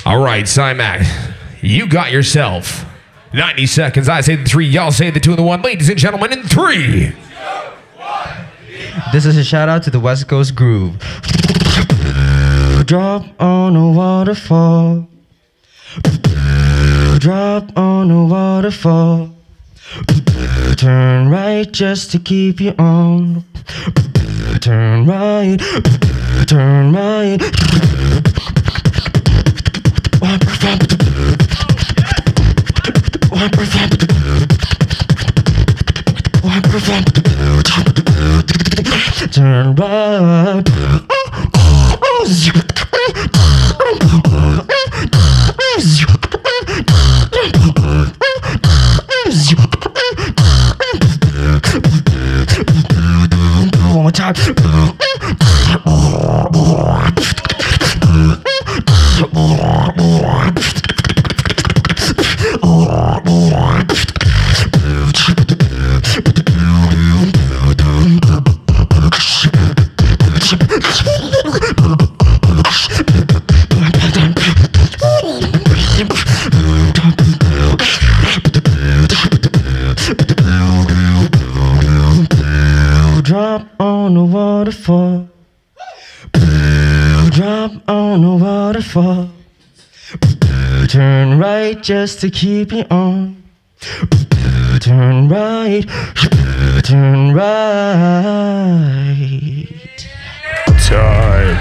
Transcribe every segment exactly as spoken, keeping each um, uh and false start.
All right, Cymac, you got yourself ninety seconds. I say the three, y'all say the two and the one. Ladies and gentlemen, in three. Two, one. This is a shout out to the West Coast Groove. Drop on a waterfall. Drop on a waterfall. Turn right just to keep you on. Turn right. Turn right. Turn right. One more time. Drop on a waterfall. Drop on a waterfall. Turn right just to keep you on. Turn right. Turn right. Time.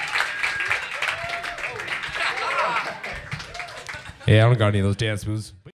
Yeah, I don't got any of those dance moves.